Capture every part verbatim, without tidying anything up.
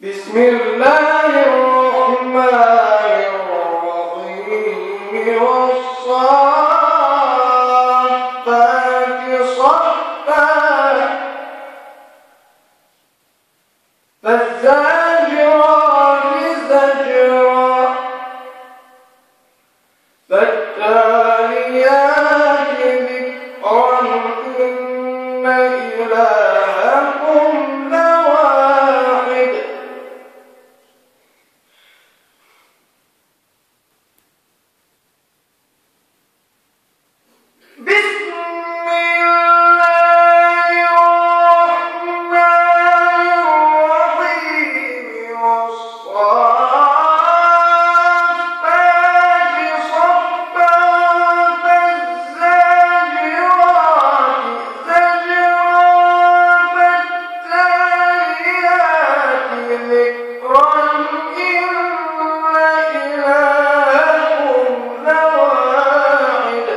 بسم الله الرحمن الرحيم والصافات صفا فالزاجرات زجرا فالتاليات ذكرا إن إلهكم لواحد بسم الله الرحمن الرحيم والصافات صفا فالزاجرات زجرا فالتاليات ذكرا إن إلهكم لواحد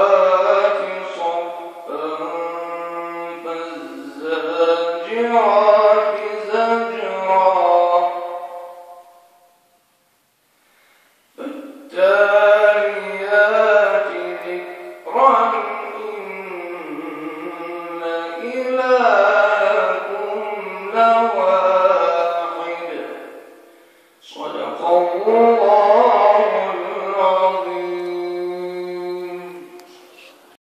والصافات صفا فالزاجرات